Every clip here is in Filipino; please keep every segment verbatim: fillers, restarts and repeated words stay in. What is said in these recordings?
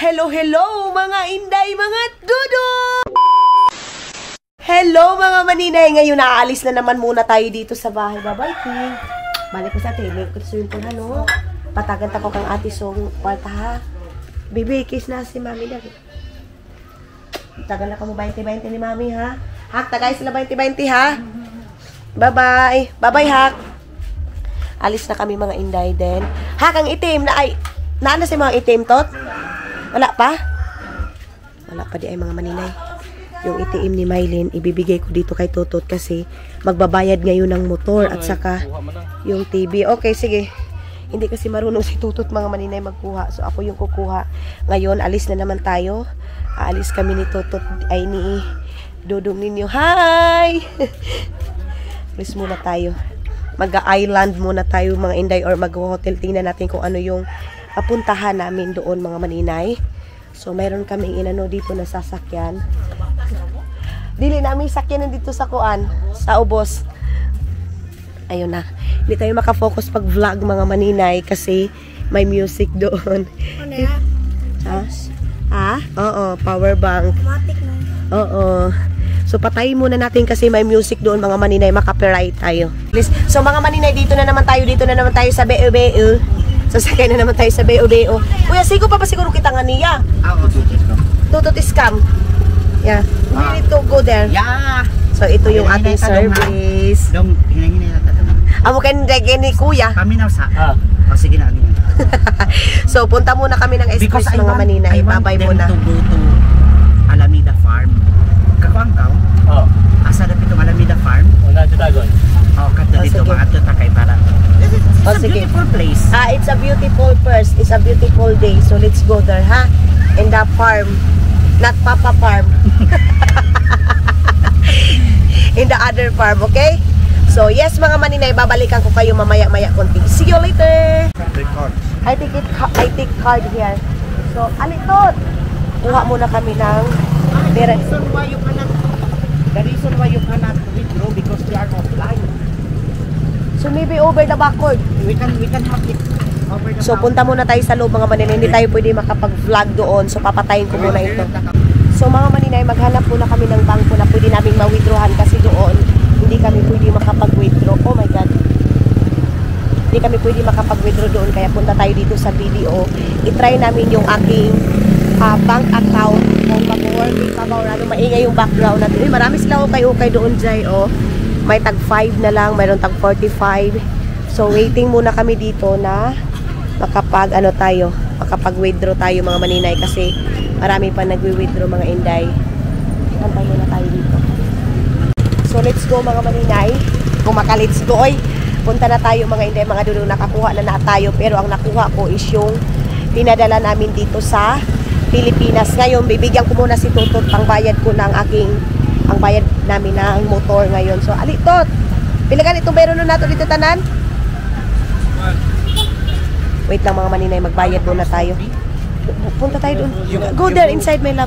Hello, hello mga inday, mga dudo! Hello mga maninay! Ngayon naaalis na naman muna tayo dito sa bahay. Bye-bye, Ting. Balik ko sa atin. May kusuyin po na, no? Patagan ko kang ate song kwarta, ha? Baby, kiss na si mami na. Tagal na ka mo twenty-twenty ni mami, ha? Hak, tagay sila twenty-twenty, ha? Bye-bye. Bye-bye, Hak. Alis na kami mga inday din. Hak, ang itim na ay... Naana si mga itim, tot? Wala pa? Wala pa di ay mga maninay. Yung itim ni Mylene, ibibigay ko dito kay Totot kasi magbabayad ngayon ng motor at saka yung T V. Okay, sige. Hindi kasi marunong si Totot mga maninay magkuha. So ako yung kukuha. Ngayon, alis na naman tayo. Aalis kami ni Totot ay ni Dudong ninyo. Hi! Alis muna tayo. Mag-island muna tayo mga inday or mag-hotel. Tingnan natin kung ano yung papuntahan namin doon mga maninay. So mayroon kaming inano dito na sasakyan. Dili namin sakyan dito sa kuan, sa ubos. Ayun na. Hindi tayo makafocus pag vlog mga maninay kasi may music doon. Ano ya? Ha? Ha? Oo, power bank. Automatic na. Oo. So patayin muna natin kasi may music doon mga maninay, makapiright tayo. So mga maninay, dito na naman tayo, dito na naman tayo sa B E B E. Sasakay na naman tayo sa B E B E. Kuya, sigo pa pa siguro kita nga niya. Tutot scam. Yeah. We need to go there. Yeah. So ito yung ating service. Dong, hinangin na natin. Amo kan reggae ni Kuya. Kami na sa. Ah. Oh, sige na. So punta muna kami ng express mga maninay. Babay muna. To go to Alameda Farm. Kakuang ka? Oh. Asa na pitong Alameda Farm? Una to Dagon. Oh, kato dito mga ato takay para. It's oh, a sige. Beautiful place. Ah, it's a beautiful first. It's a beautiful day. So let's go there, ha? In the farm. Not Papa Farm. In the other farm, okay? So, yes mga maninay, babalikan ko kayo mamaya-maya konti. See you later! I take it, I take card here. So, alitot! Kuha muna kami ng The reason why you cannot The reason why you cannot withdraw because we are offline. So, maybe over the backward. We can we can have it over the So, punta muna tayo sa loob mga maninay. Hindi tayo pwede makapag-vlog doon. So, papatayin ko muna ito. So, mga maninay, maghanap muna kami ng bangko na pwede namin ma-withdrawhan kasi doon hindi kami pwede makapag-withdraw. Oh my God. Hindi kami pwede makapag-withdraw doon. Kaya punta tayo dito sa video. I-try namin yung aking uh, bank account. Kung mag-working pa ba or ano, maingay yung background natin. Eh, marami sila okay-okay doon, Jai. Oh. May tag five na lang, mayroon tag forty-five. So waiting muna kami dito na makapag ano tayo, makapag-withdraw tayo mga maninay kasi marami pa nagwi-withdraw mga inday. Antay muna tayo dito. So let's go mga maninay. Kung maka-let's go, oy. Punta na tayo mga inday, mga dulo, nakakuha na na tayo pero ang nakuha ko is yung pinadala namin dito sa Pilipinas. Ngayon bibigyan ko muna si Totot pang bayad ko ng aking ang bayad namin ng motor ngayon. So, alitot! Pilagan itong meron nun nato dito tanan? Wait lang mga maninay, magbayad muna tayo. Punta tayo doon. Go there, inside my love.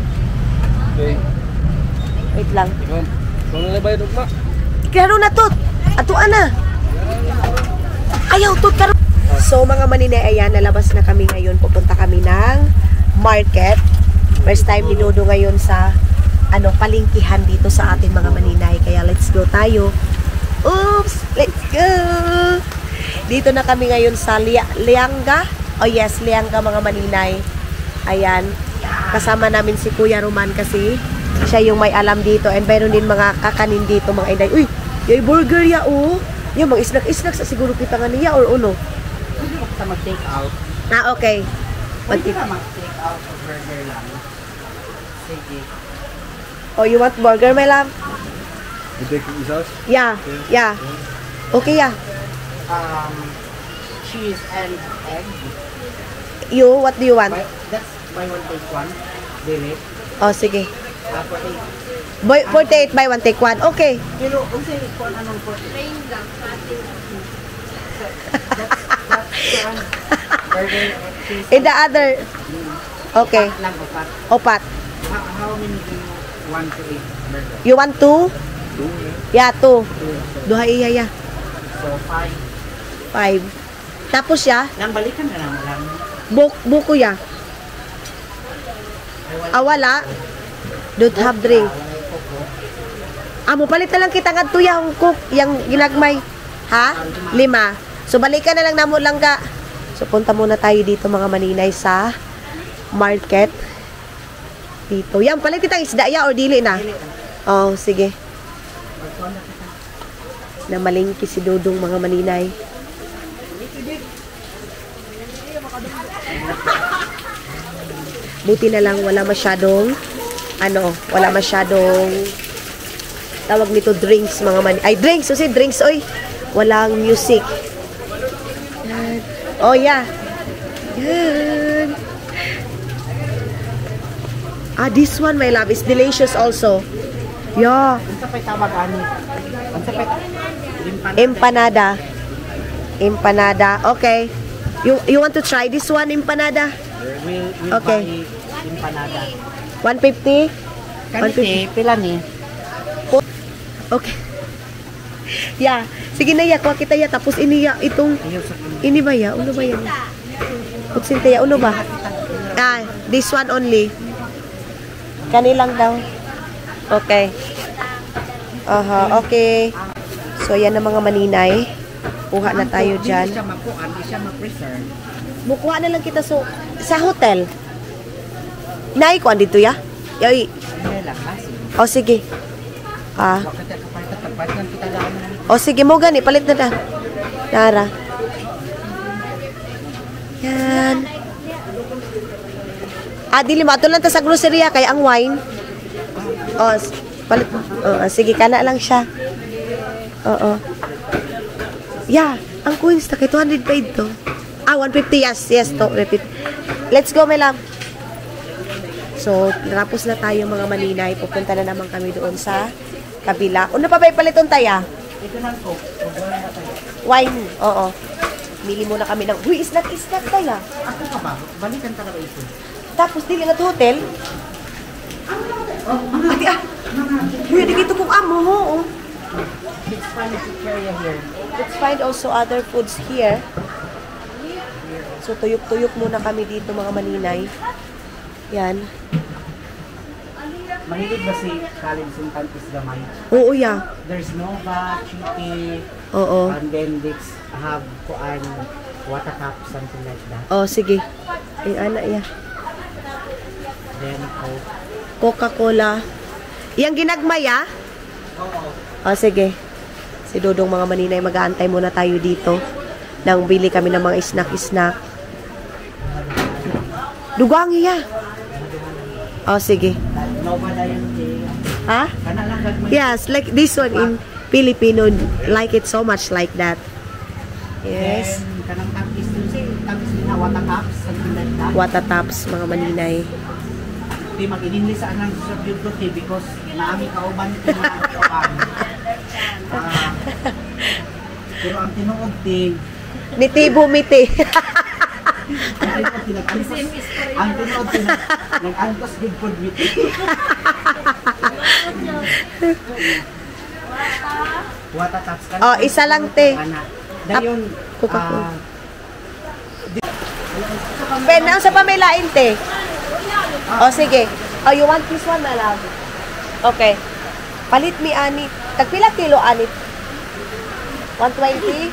Wait lang. Kung na bayad ugma? Klaro na, Tot! Atuan na! Ayaw, Tot! Karo. So, mga maninay, ayan, nalabas na kami ngayon. Pupunta kami ng market. First time ni Dodo ngayon sa ano, palingkihan dito sa atin mga maninay. Kaya let's go tayo. Oops! Let's go! Dito na kami ngayon sa Lianga. Oh yes, Lianga mga maninay. Ayan. Kasama namin si Kuya Roman kasi siya yung may alam dito. And mayroon din mga kakanin dito mga inday. Uy! Yung burger ya oh! Yung mga isnak-isnak sa siguro kita nga niya or uno? Pwede mo kita mag-take out. Ah, okay. Pwede ka mag-take out of burger lang. Sige. Oh, you want burger, my love? You take the sauce? Yeah, yeah. Okay, yeah. Um, cheese and egg. You, what do you want? Buy, that's buy one take one. Really? Oh, sige. Uh, forty. Boy, forty-eight buy one, take one. Okay. Pero, kung sa'yo, kung anong forty-eight? That's, that's one. Burger, cheese. In the other, okay. Opat lang, opat. Opat. How, how many do you want to eat burger? You want two? Two. Yeah, two. Two. Duha iya, yeah. So, five. Five. Tapos ya, Nang balikan na lang lang. buk buko ya. Ah, wala. Don't have drink. Ah, mo palit na lang kita nga tuya ang cook, yung ginagmay. Ha? Lima. So, balikan na lang namo lang ka. So, punta muna tayo dito mga maninay sa market. Dito. Yan, palit kitang isda ya o dili na? Oh, sige. Na malingki si Dudong mga maninay. Buti na lang wala masyadong ano, wala masyadong tawag nito drinks mga man. Ay, drinks. Kasi drinks, oy. Walang music. Yan. Oh, yeah. Yan. Ah, this one, my love, is delicious also. Yeah. Unsa pay tawag ani? Unsa pay Empanada. Empanada. Okay. You you want to try this one, empanada? We'll, we'll Okay. buy empanada. one fifty? Kanti, pila ni? Okay. Yeah. Sige na ya, kuha kita ya. Tapos ini ya, itong, Ayaw sa kuno. ini ba ya? Uno ba yan? Kutsinte ya, uno ba? Ah, this one only. Kanilang daw. Okay. Aha, okay. So, yan na mga maninay. Kuha na tayo dyan. Hindi siya makuan, hindi siya ma-preserve. Bukuha na lang kita so, sa hotel. Naikuan dito ya? Yoy. Hindi lang, kasi. O, sige. Ah. Wakit ka pa ito, tapos lang kita lang. O, sige mo gani. Palit na na. Nara. Yan. Ah, dili mato lang ta sa grocery kay ang wine. O, palit mo. O, sige, kana lang siya. Oo. Yeah, ang coins na kay two hundred paid to. Ah, one fifty, yes, yes, to, repeat. Let's go, my love. So, natapos na tayo mga maninay. Pupunta na naman kami doon sa kabila. Una pa ba ipaliton tayo? Ito lang po. Wine, oo. Mili muna kami ng, uy, snack, snack tayo. Ako ka ba? Balikan talaga ito. Tapos, dili nga to hotel. Ati, ah. Uy, dito kong amo, oo. Let's find a area here. Let's find also other foods here. So, tuyok-tuyok muna kami dito, mga maninay. Yan. Mahilig ba si Kalin Sintantis Gamay? Oo, yeah. There's Nova, Chiki, Oo. and then this have kuan water cup, something like that. Oh, sige. Ay, ana, yeah. Then Coke. Coca-Cola. Yang ginagmaya? Oo. Oh, sige. Si Dodong mga maninay, mag-aantay muna tayo dito. Nang bili kami ng mga snack-snack. Dugang iya. Oh, sige. Nova na yun. Ha? Kana lang gagmay. Yes, like this one in Filipino, like it so much like that. Yes. Then, kanang tapis yun si tapis yun na water cups, something like that. Watataps, mga maninay. Di mag-ininli sa anang sa beauty because naami kauban ito na kuan. Ah, pero ang tinuod din, Niti bumiti. ang tinuod din, nag-antos- ang tinuod din, nag-antos din food with it. Water taps ka. Oh, isa lang, te. Dayon, Coca-Cola. ah, Ben, ang sa pamilain, te. Oh, sige. Oh, you want this one, my love? Okay. Palit mi anit. Tagpila kilo anit? one twenty?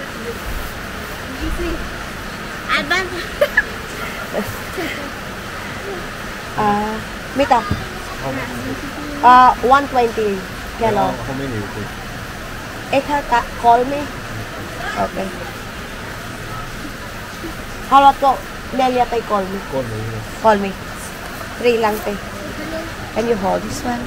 Advance. Ah, Mita. Ah, one twenty. Kilo. How many you take? Eh, ka, ka, call me. Okay. How about ko? Nelia, tay call me. Call me. yes. Call me. Three lang, te. Can you hold this one?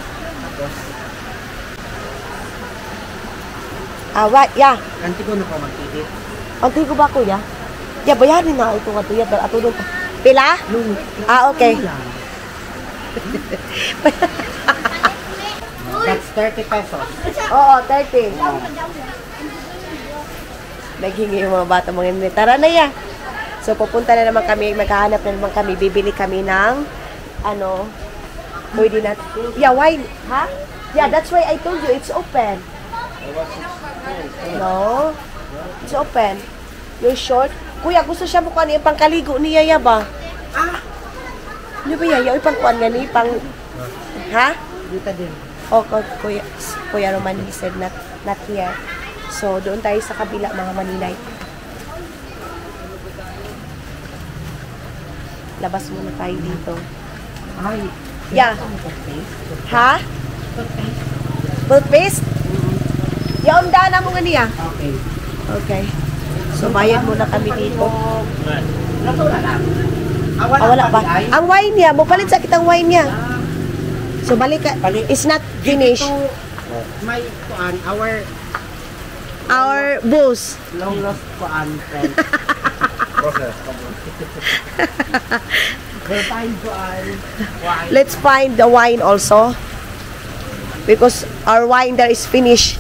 Ah, what? Yeah. kanti ko na pa magtitip. Ang tigo ba, kuya? Yeah, bayarin na ito nga, tuya. Ato doon. Pila? Ah, okay. That's thirty pesos. Oo, thirty. Naghingi yung mga bata mga hindi. Tara na ya. So, pupunta na naman kami. Maghahanap na naman kami. Bibili kami ng, ano, pwede na. Yeah, wine. Ha? Yeah, that's why I told you, it's open. No? It's open. You're short. Kuya, gusto siya mukha niya pangkaligo niya ya ba? Ano ba yan? Yung pang kuan gani, pang... Ha? Dito din. O, oh, Kuya, Kuya Roman, he said not, not here. So, doon tayo sa kabila, mga maninay. Labas muna tayo dito. Ay. Yeah. Ha? Toothpaste? Yung dana mo nga niya. Okay. Okay. So, bayad muna kami dito. Nato na lang. Ah, wala pa. Ang wine niya, mupalit sa kitang wine niya. So, balik ka. It's not finished. May kuan, our Our booze. long lost kuan friend. We'll find kuan. Wine. Let's find the wine also. Because our wine there is finished.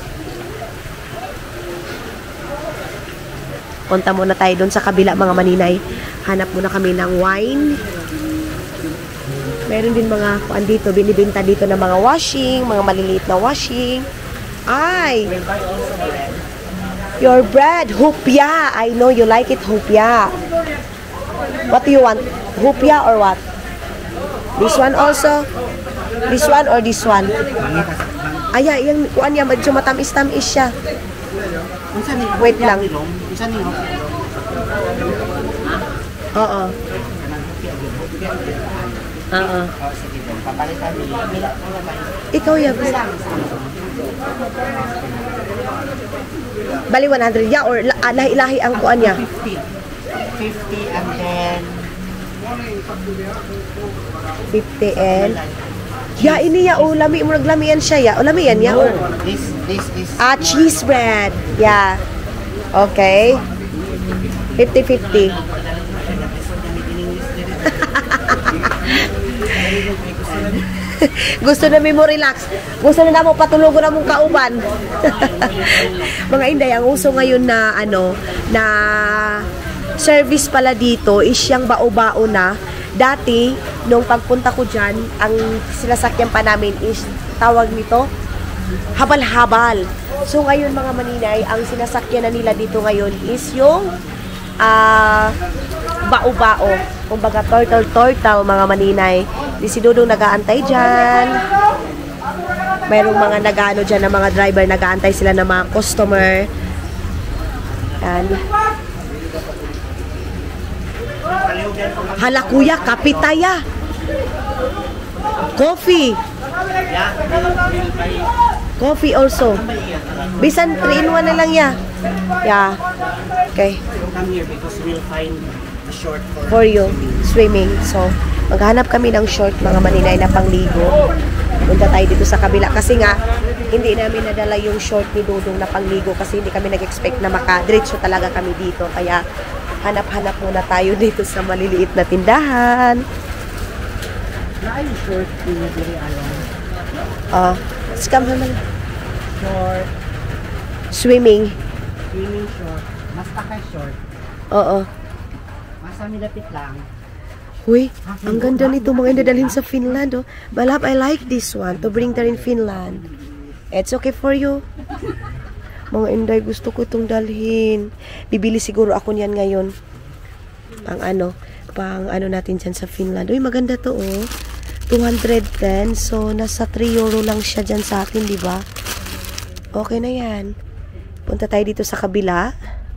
Punta muna tayo doon sa kabila, mga maninay. Hanap muna kami ng wine. Meron din mga kuan dito, binibenta dito ng mga washing, mga maliliit na washing. Ay! We'll buy also bread. Your bread, hupya. I know you like it, hupya. What do you want? Hupya or what? This one also? This one or this one? Ay, yung kuan niya, medyo matamis-tamis siya. Wait lang. Isa ni Oo. Oo. Oh, sige din. Papalitan ni Mila. Ikaw, Yab. Bali one hundred ya or ah, lahi-lahi ang kuan niya? fifty. fifty and then fifty and ya ini ya o lami mo naglamian siya ya. O lamian ya or this this is ah cheese bread. Yeah. Okay. fifty fifty. Gusto na mo relax. Gusto na mo patulugon na mong kauban. Mga inday, ang uso ngayon na ano, na service pala dito is yung bao-bao na. Dati, nung pagpunta ko dyan, ang sinasakyan pa namin is tawag nito, habal-habal. So ngayon mga maninay, ang sinasakyan na nila dito ngayon is yung ah, bao-bao. Kumbaga turtle-turtle mga maninay. Di si Dudong nag-aantay dyan. Mayroong mga nag-ano dyan na mga driver, nag-aantay sila ng mga customer. Yan. Hala kuya, kapitaya. Coffee. Coffee also. Bisan three in one na lang ya. Yeah. Okay. come here because we'll find a short for, For you, swimming. So, maghanap kami ng short mga maninay na pangligo. Punta tayo dito sa kabila. Kasi nga, hindi namin nadala yung short ni Dudong na pangligo kasi hindi kami nag-expect na makadiretso talaga kami dito. Kaya, hanap-hanap muna tayo dito sa maliliit na tindahan. na yung short ni Diri Alon. Ah, uh, scam naman. Short. Swimming. Swimming short. Mas takay short. Oo. Mas midapit lang. Uy, ang ganda nito mga indadalhin sa Finland, oh. Balap, I like this one to bring there in Finland. It's okay for you. Mga inday, gusto ko itong dalhin. Bibili siguro ako niyan ngayon. Pang ano, pang ano natin dyan sa Finland. Uy, maganda to, oh. two hundred ten. So, nasa three euro lang siya dyan sa akin, di ba? Okay na yan. Punta tayo dito sa kabila.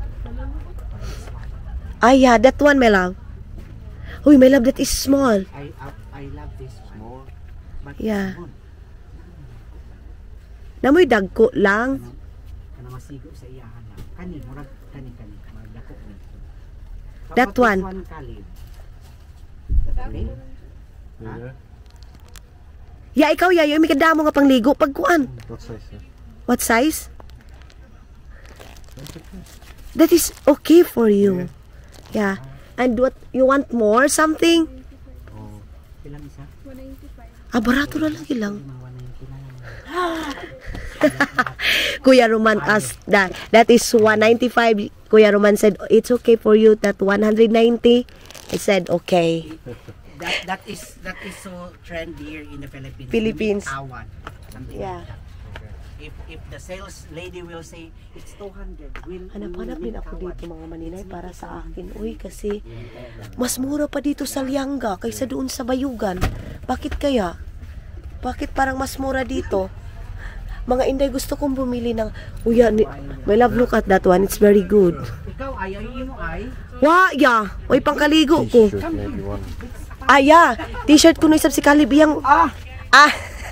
Ay, yeah, that one, my love. Uy, my love, that is small. I uh, I love this small. But Yeah. small. Namoy dagko lang. Kana masigo sa iyahan lang. Kani murag kani kani magdako ni. That one. One kalib. Okay? Yeah. Ya, ikaw, ya, yung may kadamo nga pangligo. Pagkuan. What size? Yeah? What size? That is okay for you. Yeah. And what, you want more? Something? Oh. Ilang isa? Ah, barato na lagi lang. Mga one ninety na lang. Kuya Roman asked that. That is one ninety-five. Kuya Roman said, it's okay for you that one ninety. I said, okay. That that is that is so trendy here in the Philippines. Philippines. Awan. Something Yeah. like that. if if the sales lady will say it's two hundred, will Hanap-hanap din ako dito mga maninay para sa akin. Uy, kasi mas mura pa dito sa Lianga kaysa doon sa Bayugan. Bakit kaya? Bakit parang mas mura dito? Mga inday, gusto kong bumili ng... Uy, yeah, my love, look at that one. It's very good. Ikaw ay ay mo ay. Wa, yeah. Uy, pangkaligo ko. T-shirt, maybe one. Ah, yeah. T-shirt ko na isap si Kalib. Yang... Ah. Ah.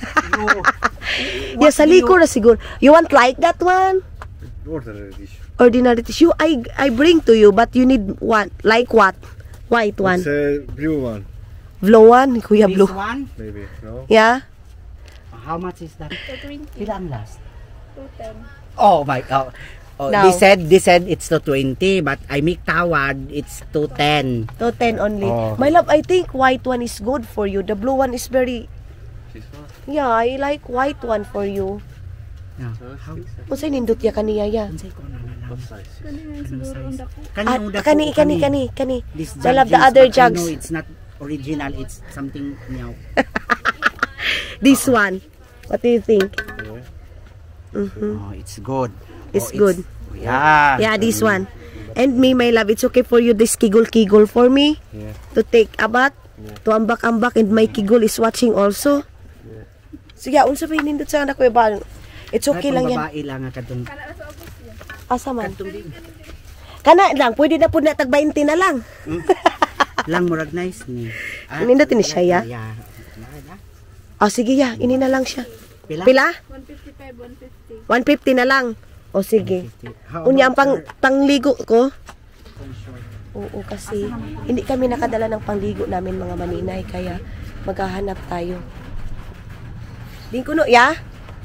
Yeah, sa liko na siguro. You want like that one? Ordinary t-shirt. Ordinary tissue. I I bring to you, but you need what? Like what? White one. It's a blue one, Blue one? Kuya, This blue. one, maybe. No? Yeah? how much is that? two twenty. Pila ang last? two ten. Oh my god. Oh, Now. they said they said it's two twenty, but I make tawad, it's two ten. To ten only. Oh. My love, I think white one is good for you. The blue one is very... This one? Yeah, I like white one for you. Yeah. How? Unsay nindot ya kaniya ya? Unsay ko na lang. What size? Kani nga siguro ang dako. Kani Ah, ang dako, kani, kani, kani, kani. This I love the jugs, other but I know jugs. it's not original, it's something new. This one. What do you think? Yeah. Mm-hmm. Oh, it's good. It's Oh, good. Yeah. Yeah, this one. And me, my love, it's okay for you this kigol-kigol for me Yeah. to take a bath, Yeah. to ambak-ambak, and my kigol is watching also. Yeah. Sige, unsa ba hinindot sa anak ko ba? It's okay lang yan. Babae lang ang katong Kana sa office niya. Asa man? katong din. Kana lang, pwede na po na tag twenty na lang. Lang murag nice ni. Ah, Nindutin ni siya, ya? Yeah. Oh, sige ya, ini na lang siya. Pila? Pila? one fifty-five, one fifty. one fifty na lang. O sige. How Unya ang about pang for- pangligo ko. for sure? Oo, kasi hindi kami nakadala ng pangligo namin mga maninay, kaya maghahanap tayo. Din kuno, ya?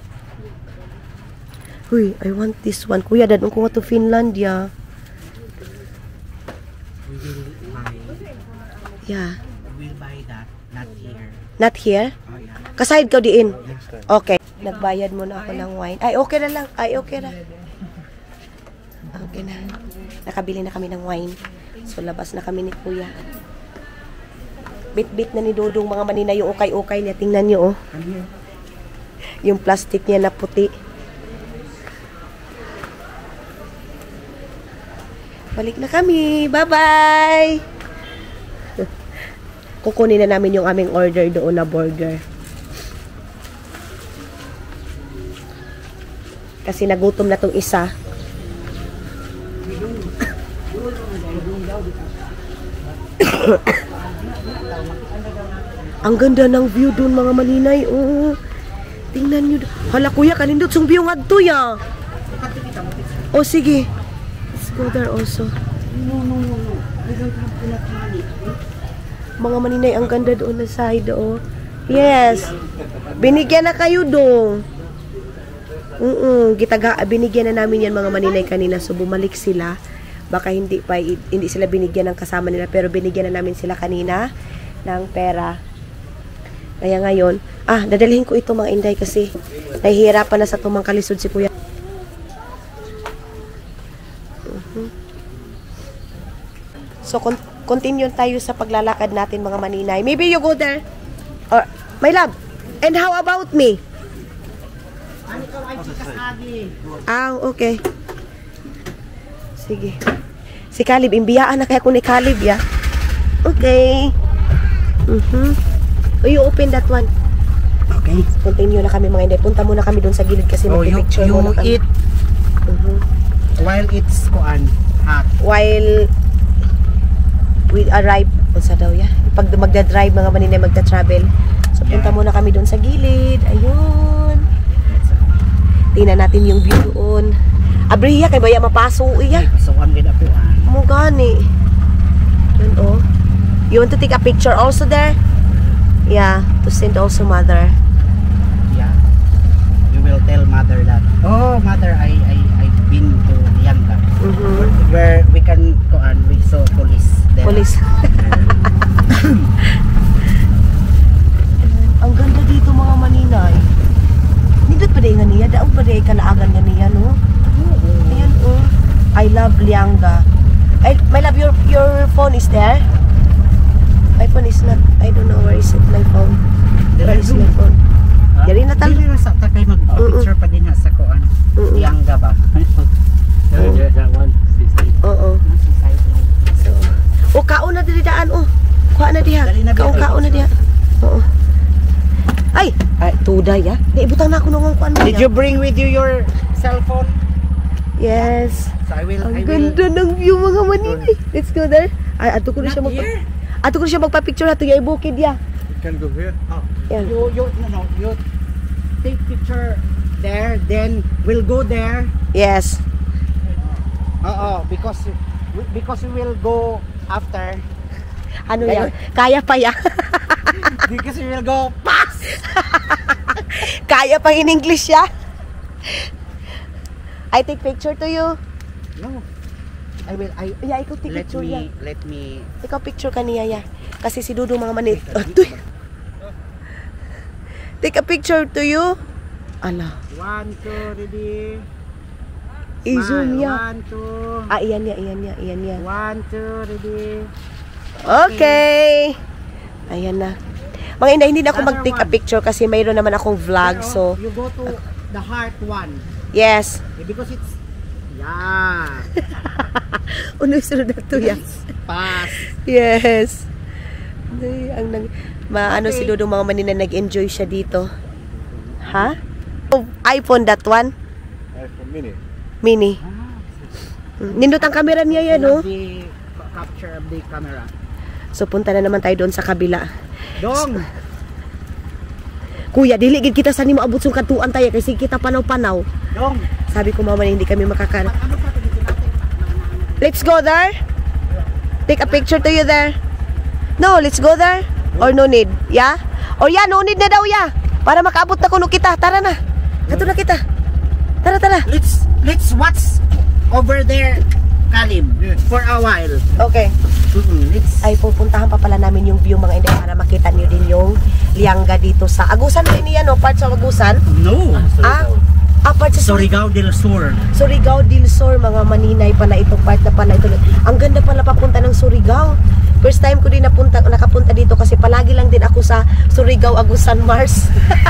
Uy, I want this one. Kuya, dadong ko nga to Finland, ya. We will buy, Yeah. we will buy that, not here. Not here? Oh yeah. Kasahid ka diin. Next time. Okay. Nagbayad muna ako ng wine. Ay, okay na lang. Ay, okay na. Okay na. Nakabili na kami ng wine. So, labas na kami ni Kuya. Bit-bit na ni Dodong mga manina yung ukay-ukay niya. Tingnan niyo, oh. Come here. Yung plastic niya na puti. Balik na kami. Bye-bye! Kukunin na namin yung aming order doon na burger. Kasi nagutom na tong isa. Ang ganda ng view doon mga maninay. Oo. Tingnan nyo. Hala kuya, kanindot sung view nga to ya. O sige. Let's go there also. No, no, no, no. I don't have enough money. Mga maninay, ang ganda doon na side, oh. Yes. Binigyan na kayo dong. Oo, gitaga, binigyan na namin yan mga maninay kanina. So, bumalik sila. Baka hindi pa, hindi sila binigyan ng kasama nila. Pero binigyan na namin sila kanina ng pera. Kaya ngayon, ah, dadalhin ko ito mga inday kasi nahihirapan na sa tumang kalisod si kuya. Mhm. So, con- continue tayo sa paglalakad natin mga maninay. Maybe you go there. Or, my love, and how about me? Ano ka ay chikas agi? Ah, okay. Sige. Si Kalib, imbiyaan na kaya ko ni Kalib, ya. Okay. Mhm. Oh, you open that one. Okay. Continue na kami mga inday. Punta muna kami doon sa gilid kasi Oh, you, mag-picture you muna kami. eat Mhm. while it's kuan hot. While we arrive, unsa daw ya? Pag magda-drive mga maninay, magta-travel. So punta Yeah. muna kami doon sa gilid. Ayun. Tingnan natin yung view doon. Abriya kay baya mapaso iya. So I'm gonna po an. Mo gani. Yun oh. You want to take a picture also there? Yeah, to send also mother. Yeah. You will tell mother that. Oh, mother, I I I've been to Lianga. Mhm. Where we can kuan we saw police there. Police. Ang ganda dito mga maninay. Nindot pa day nga niya, daog pa day kanaagan nga niya, no? Ayan, oh. I love Lianga. I, my love, your your phone is there? My phone is not, I don't know where is it, my phone. Where is my phone? Dari na tal. Dili ra sa takay mag-picture pa din ha sa Kuha na diha. Dali na, Kaong-kaon na diha. Oo. Ay! Ay, tuday ah. Di, ibutang na ako nung kuan. Did you bring with you your cellphone? Yes. So I will, Ang I will. ganda ng view mga manini. Let's go there. Ay, ato ko na Not siya magpa... here. Ato ko na siya magpa-picture ato yung bukid ya. You can go here. Oh, Yan. you, you, no, no, you take picture there, then we'll go there. Yes. Oo, because because we will go after. Ano Kaya- yan? Kaya pa ya. Because we will go pass. Kaya pa in English ya. I take picture to you. No, I will. I Yeah, ikaw take let picture ya. me let me. Ikaw picture ka niya ya. Kasi si Dudu mga manit. Atoy. Take a picture to you. Ala. One, two, ready. I-zoom Smile. ya. One, two. Ah, iyan ya, iyan ya, iyan ya. One, two, ready. Okay. Ayan na. Mga inday, hindi na ako Another mag-take a one. picture kasi mayroon naman akong vlog. Pero So, you go to the heart one. yes. Eh, because it's yeah. Uno sunod na to ya. Pass. Yes. Ay, ang nag maano Okay. si Dodo mga manina nag-enjoy siya dito. Ha? Oh, iPhone that one, iPhone mini. mini. Mm, Nindot ang camera niya yan, I no? love the capture of the camera. So punta na naman tayo doon sa kabila. Dong. Kuya, dili gid kita sa nimo abot sung katuan tayo kasi kita panaw-panaw. Dong. Sabi ko mama hindi kami makaka. Ano pa ito natin? Let's go there. Take a picture to you there. No, let's go there. Or no need? Yeah? Or yeah, no need na daw ya. Para makaabot na kuno kita. Tara na. Kato na kita. Tara, tara. Let's let's watch over there, Kalim, for a while. Okay. Mm-mm, let's. Ay, pupuntahan pa pala namin yung view mga hindi para makita niyo din yung liangga dito sa Agusan rin niya, no? Part sa Agusan. No. Ah, ah, part sa Surigao del Sur. Surigao del Sur, mga maninay pala ito, part na pala ito. Ang ganda pala papunta ng Surigao. First time ko din napunta, nakapunta dito kasi palagi lang din ako sa Surigao, Agusan, Mars.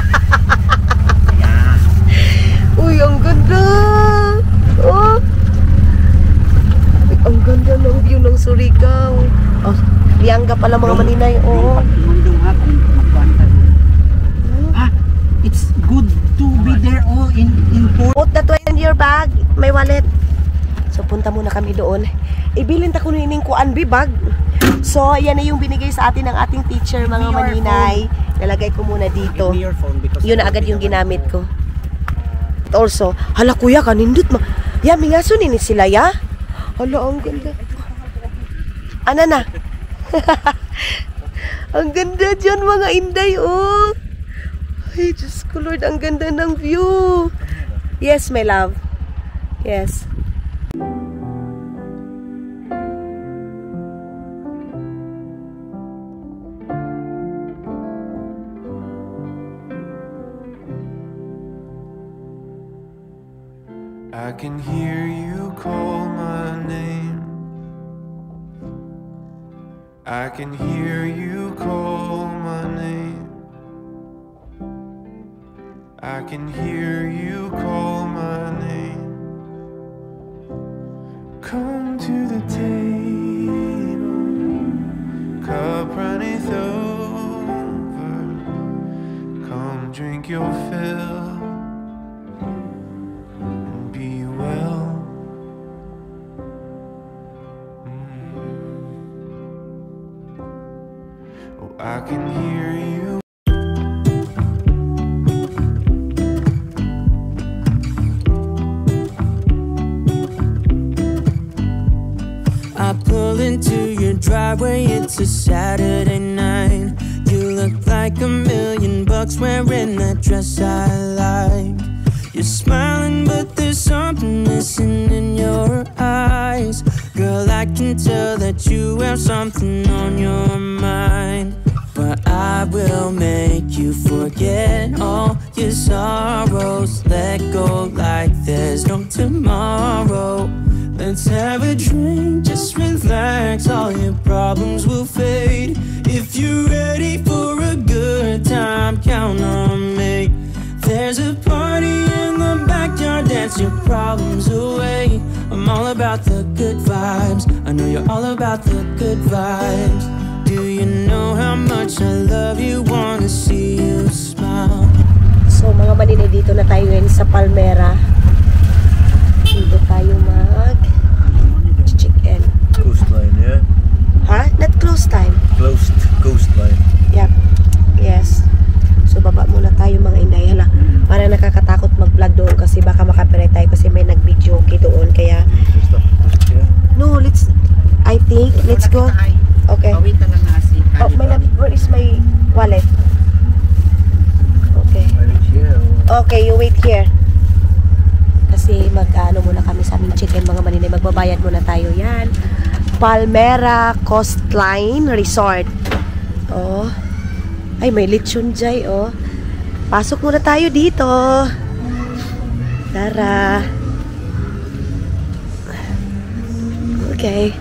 Yeah. Uy, ang ganda! Oh! Ay, ang ganda ng view ng Surigao. Oh, liangga pala mga maninay. Oh. Dong ha kung magkuhan Ah, it's good to be there all in in port. Put that one in your bag. May wallet. So, punta muna kami doon. Ibilin ta ko nining kuan bibag. So, yan na yung binigay sa atin ng ating teacher, mga Give me your maninay. Nalagay ko muna dito. Give me your phone because Yun na agad yung ginamit ko. Also, hala kuya, kanindot ma. Ya, mingaso nini sila, ya? Hala, ang ganda. Ano na? Ang ganda dyan, mga inday, oh. Ay, Diyos ko, Lord, ang ganda ng view. Yes, my love. Yes. I can hear you call my name. I can hear you call my name. I can hear you call my name. Come to the table, cup runneth over. Come drink your fill. Be well. Mm. Oh, I can hear you. I pull into your driveway, it's a Saturday night. You look like a million bucks wearing that dress I like. You're smiling, but there's something missing in your eyes. Girl, I can tell that you have something on your mind. But I will make you forget all your sorrows. Let go like there's no tomorrow. Let's have a drink, just relax, all your problems will fade. If you're ready for a good time, count on me. There's a party in the backyard, dance your problems away. I'm all about the good vibes, I know you're all about the good vibes. Do you know how much I love you? Wanna see you smile. So mga maninay, dito na tayo ngayon sa Palmera. Dito tayo mag chicken. Coastline, yeah? Ha? Not close time. Closed coastline. Yep. Yes. So baba muna tayo mga inday. Hala, parang nakakatakot mag-vlog doon kasi baka makapirate tayo kasi may nag-video okay doon. Kaya, no, let's, I think, let's go. Okay. Wait na lang na si Oh, may na, where is my wallet? Okay. Okay, you wait here. Kasi mag-ano muna kami sa aming chicken mga maninay. Magbabayad muna tayo. Yan. Palmera Coastline Resort. Oh. Ay, may lechon jay, oh. Pasok muna tayo dito. Tara. Okay.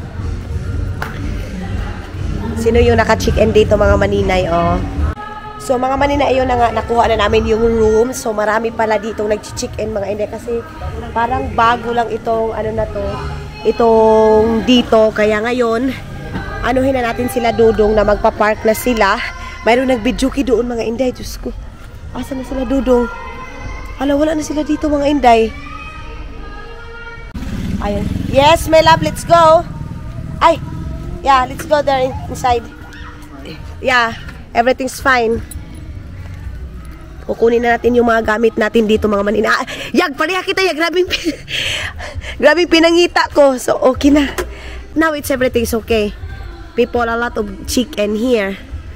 Sino yung naka-chicken dito mga maninay, oh? So mga maninay, ayun na nga, nakuha na namin yung room. So marami pala dito nag-chicken mga inday kasi parang bago lang itong ano na to, itong dito. Kaya ngayon, anuhin na natin sila Dudong na magpa-park na sila. Mayroon nag-videoki doon mga inday. Diyos ko, asan na sila Dudong? Hala, wala na sila dito mga inday. Ayun. Yes, my love, let's go. Ay, yeah, let's go there inside. Yeah, everything's fine. Kukunin na natin yung mga gamit natin dito mga manina. Ah, yag, pareha kita yag. Grabing, grabing pinangita ko. So, okay na. Now, it's everything's okay. People, a lot of chicken here.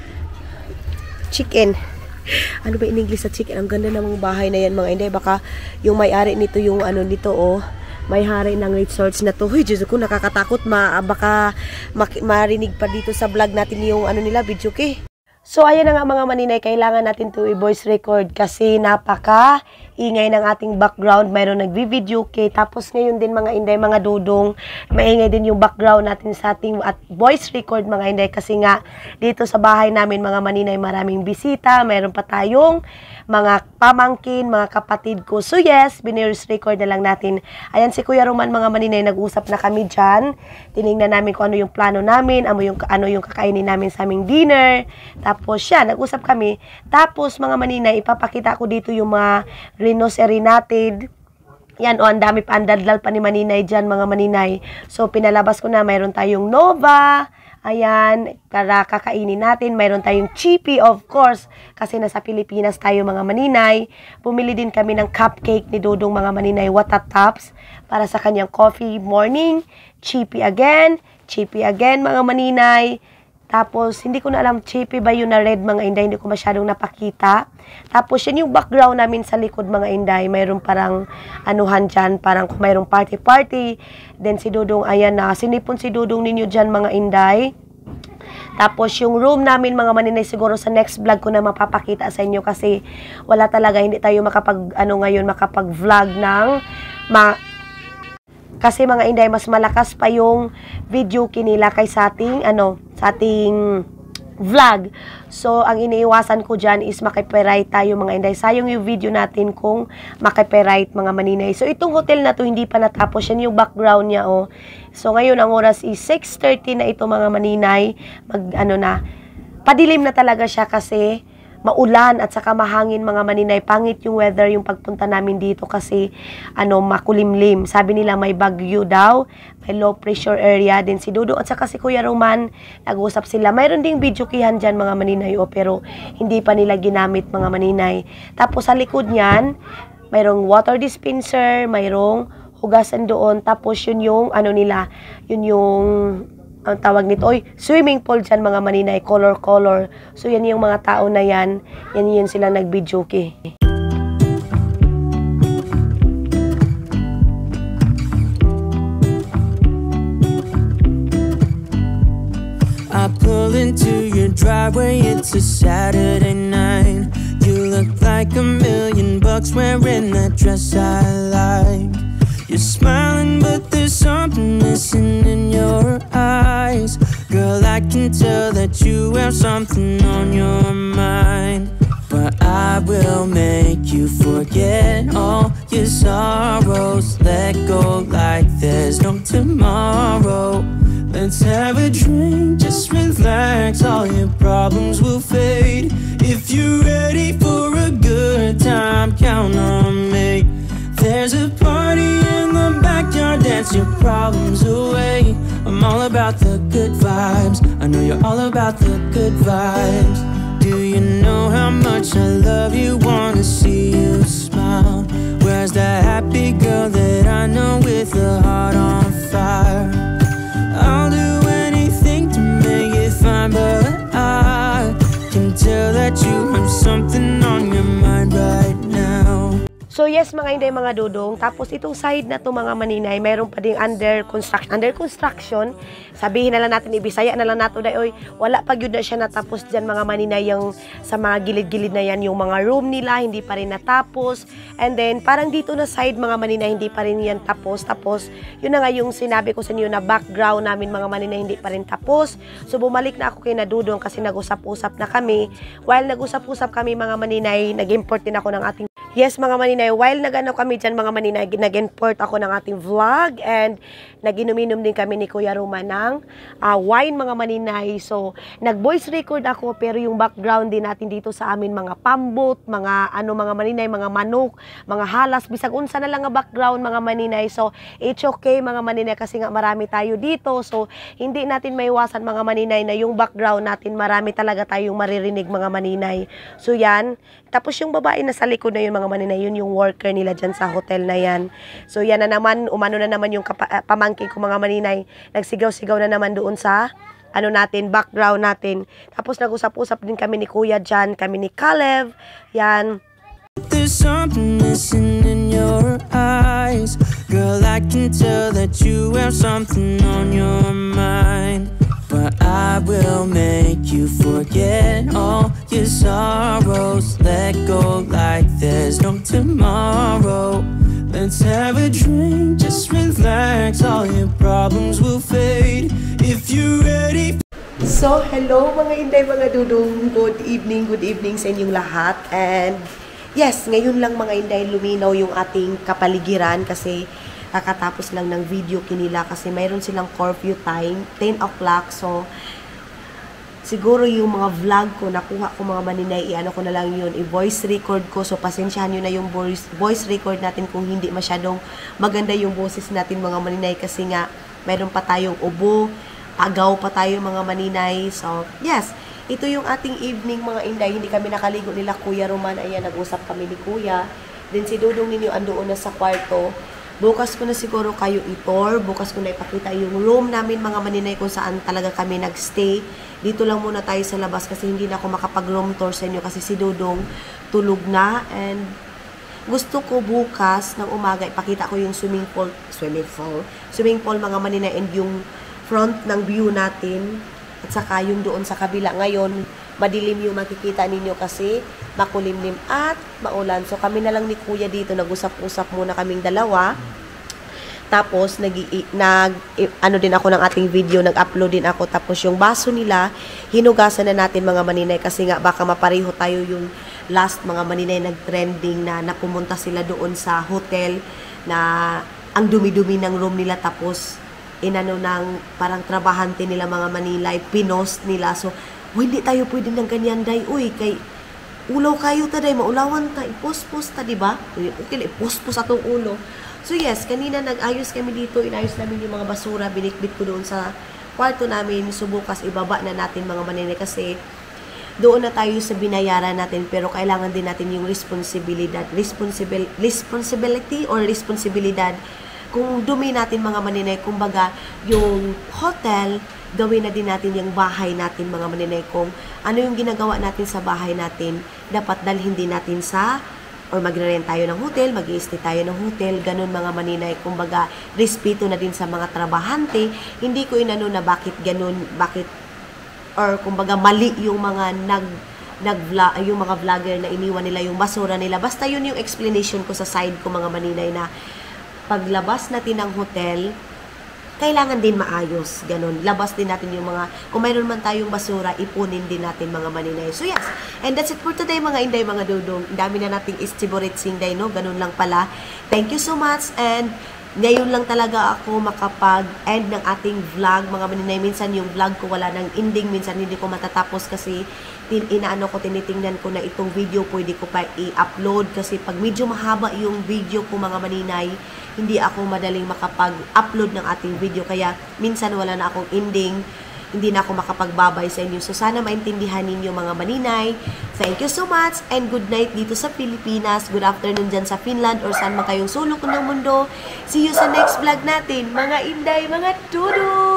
Chicken. Ano ba in English sa chicken? Ang ganda namang bahay na yan mga inday. Baka yung may-ari nito yung ano nito, oh. May-hari ng resorts na to. Huy, Diyos ko, nakakatakot. Ma, baka marinig pa dito sa vlog natin yung ano nila, video kay. So, ayan na nga mga maninay, kailangan natin to i-voice record kasi napaka ingay ng ating background. Mayroon nagvi-video kay. Tapos ngayon din mga inday, mga Dudong, maingay din yung background natin sa ating at voice record mga inday kasi nga dito sa bahay namin mga maninay maraming bisita. Mayroon pa tayong mga pamangkin, mga kapatid ko. So yes, biniris record na lang natin. Ayan si Kuya Roman mga maninay, nag-usap na kami dyan. Tinignan namin kung ano yung plano namin, ano yung, ano yung kakainin namin sa aming dinner. Tapos siya, nag-usap kami. Tapos mga maninay, ipapakita ko dito yung mga Rhinos Erinated. Yan, o, ang dami pa, ang dadlal pa ni Maninay dyan, mga maninay. So, pinalabas ko na, mayroon tayong Nova. Ayan, para kakainin natin. Mayroon tayong Chippy, of course, kasi nasa Pilipinas tayo, mga maninay. Bumili din kami ng cupcake ni Dudong, mga maninay, Watatops, para sa kanyang coffee morning. Chippy again, Chippy again, mga maninay. Tapos, hindi ko na alam, Chippy ba yun na red, mga inday, hindi ko masyadong napakita. Tapos, yan yung background namin sa likod, mga inday. Mayroon parang, anuhan dyan, parang kung mayroong party-party. Then, si Dudong, ayan na, sinipon si Dudong ninyo dyan, mga inday. Tapos, yung room namin, mga maninay, siguro sa next vlog ko na mapapakita sa inyo kasi wala talaga, hindi tayo makapag, ano ngayon, makapag-vlog ng, ma kasi mga inday, mas malakas pa yung video kinila kay sa ating, ano, sa ating vlog. So, ang iniiwasan ko dyan is makipiright tayo mga inday. Sayang yung video natin kung makipiright mga maninay. So, itong hotel na to hindi pa natapos. Yan yung background niya, oh. So, ngayon ang oras is six thirty na ito mga maninay. Mag, ano na, padilim na talaga siya kasi maulan at saka mahangin mga maninay. Pangit yung weather yung pagpunta namin dito kasi ano, makulimlim. Sabi nila may bagyo daw, may low pressure area din si Dudo at saka si Kuya Roman. Nag-usap sila. Mayroon ding video kihan dyan mga maninay, oh, pero hindi pa nila ginamit mga maninay. Tapos sa likod niyan, mayroong water dispenser, mayroong hugasan doon. Tapos yun yung ano nila, yun yung ang tawag nito, oy, swimming pool dyan mga maninay, color color. So yan yung mga tao na yan, yan yun sila nag-video kay. I pull into your driveway, it's a Saturday night. You look like a million bucks wearing that dress I like. You're smiling, but there's something missing in your eyes. Girl, I can tell that you have something on your mind. But I will make you forget all your sorrows. Let go like there's no tomorrow. Let's have a drink, just relax. problems will fade. If you're ready for a good time, count on me. There's a party in the backyard, dance your problems away. I'm all about the good vibes, I know you're all about the good vibes. Do you know how much I love you, wanna see you smile? Where's that happy girl that I know with a heart on fire? I'll do anything to make it fine, but I can tell that you have something on your mind right now. So yes mga inday mga dudong, tapos itong side na to mga maninay, mayroon pa ding under construction. Under construction, sabihin na lang natin, ibisaya na lang nato dayoy, wala pa gyud na siya natapos diyan mga maninay, yung sa mga gilid-gilid na yan, yung mga room nila hindi pa rin natapos. And then parang dito na side mga maninay, hindi pa rin yan tapos. Tapos yun na nga yung sinabi ko sa inyo na background namin mga maninay, hindi pa rin tapos. So bumalik na ako kay Nadudong kasi nag-usap-usap na kami. While nag-usap-usap kami mga maninay, nag-import din ako ng ating yes mga maninay, while nag-ano kami dyan mga maninay, nag-import ako ng ating vlog and nag-inuminom din kami ni Kuya Roman ng uh, wine mga maninay. So nag-voice record ako pero yung background din natin dito sa amin mga pambot, mga ano mga maninay, mga manok, mga halas, bisag unsa na lang nga background mga maninay. So it's okay mga maninay kasi nga marami tayo dito. So hindi natin maiwasan mga maninay na yung background natin marami talaga tayong maririnig mga maninay. So yan, tapos yung babae na sa likod na yun mga maninay, yun yung worker nila dyan sa hotel na yan. So yan na naman, umano na naman yung kapa, uh, pamangkin ko mga maninay, nagsigaw-sigaw na naman doon sa ano natin, background natin. Tapos nag-usap-usap din kami ni Kuya dyan, kami ni Caleb, yan. There's something missing in your eyes, girl, I can tell that you have something on your mind. But I will make you forget all your sorrows. Let go like there's no tomorrow. Let's have a drink, just relax. All your problems will fade if you're ready. So, hello mga inday, mga dudong. Good evening, good evening sa inyong lahat. And yes, ngayon lang mga inday luminaw yung ating kapaligiran kasi kakatapos lang ng video kinila kasi mayroon silang curfew time, ten o'clock. So, siguro yung mga vlog ko, nakuha ko mga maninay, i-ano ko na lang yun, i-voice record ko. So, pasensyahan nyo na yung voice, voice record natin kung hindi masyadong maganda yung boses natin mga maninay kasi nga, mayroon pa tayong ubo, agaw pa tayo mga maninay. So, yes, ito yung ating evening mga inday. Hindi kami nakaligo nila Kuya Roman. Ayan, nag-usap kami ni Kuya. Then si Dudong ninyo andoon na sa kwarto. Bukas ko na siguro kayo i-tour. Bukas ko na ipakita yung room namin mga maninay kung saan talaga kami nagstay. Dito lang muna tayo sa labas kasi hindi na ako makapag-room tour sa inyo kasi si Dudong tulog na. And gusto ko bukas ng umaga ipakita ko yung swimming pool, swimming pool, swimming pool mga maninay and yung front ng view natin. At saka yung doon sa kabila ngayon, madilim yung makikita ninyo kasi makulimlim at maulan. So kami na lang ni Kuya dito, nag-usap-usap muna kaming dalawa. Tapos nag, nag ano din ako ng ating video, nag-upload din ako. Tapos yung baso nila, hinugasan na natin mga maninay kasi nga baka mapareho tayo yung last mga maninay nag-trending na napumunta sila doon sa hotel na ang dumi-dumi ng room nila tapos inano ng parang trabahante nila mga Manilay, pinost nila. So, hindi tayo pwede ng ganyan, day. Uy, kay ulaw kayo ta, day. Maulawan ta. Ipos-pos ta, diba? Okay, ipos-pos atong ulo. So, yes, kanina nag-ayos kami dito. Inayos namin yung mga basura. Binikbit ko doon sa kwarto namin. Subukas, ibaba na natin mga Manilay kasi doon na tayo sa binayaran natin pero kailangan din natin yung responsibilidad. Responsibil responsibility or responsibilidad. Kung dumi natin mga maninay, kumbaga, yung hotel, gawin na din natin yung bahay natin mga maninay. Kung ano yung ginagawa natin sa bahay natin, dapat dalhin din natin sa, or magre-rent tayo ng hotel, mag-i-stay tayo ng hotel, ganun mga maninay. Kumbaga, respeto na din sa mga trabahante. Hindi ko inano na bakit ganun, bakit, or kumbaga, mali yung mga nag, nag yung mga vlogger na iniwan nila yung basura nila. Basta yun yung explanation ko sa side ko mga maninay na paglabas natin ng hotel, kailangan din maayos. Ganun. Labas din natin yung mga, kung mayroon man tayong basura, ipunin din natin mga maninay. So yes, and that's it for today mga inday, mga dudong. Dami na nating istiboritsing day, no? Ganun lang pala. Thank you so much and ngayon lang talaga ako makapag-end ng ating vlog, mga maninay. Minsan yung vlog ko wala nang ending, minsan hindi ko matatapos kasi tin inaano ko, tinitingnan ko na itong video pwede ko pa i-upload kasi pag medyo mahaba yung video ko, mga maninay, hindi ako madaling makapag-upload ng ating video, kaya minsan wala na akong ending, hindi na ako makapagbabay sa inyo. So, sana maintindihan ninyo, mga maninay. Thank you so much and good night dito sa Pilipinas. Good afternoon dyan sa Finland or saan man kayong sulok ng mundo. See you sa next vlog natin, mga inday, mga tudo!